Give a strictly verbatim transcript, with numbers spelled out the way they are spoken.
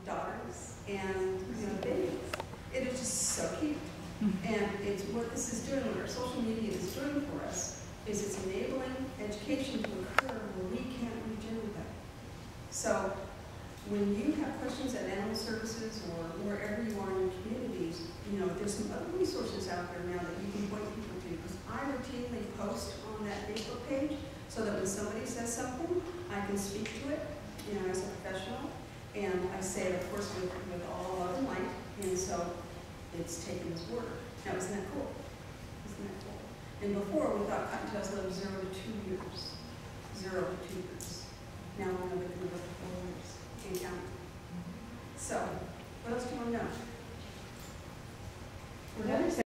daughters and, you know, babies. It is just so cute. And it's what this is doing, what our social media is doing for us, is it's enabling education to occur where we can't reach into that. So when you have questions at animal services or wherever you are in your communities, you know, there's some other resources out there now that you can point people to. Because I routinely post on that Facebook page so that when somebody says something, I can speak to it, you know, as a professional. And I say it, of course, with, with all love and light. And so it's taken as word. Now, isn't that cool? Isn't that cool? And before, we thought cottontails lived zero to two years. Zero to two years. Now we know they can live up to four years. And counting. So, what else do you want to know? We're going to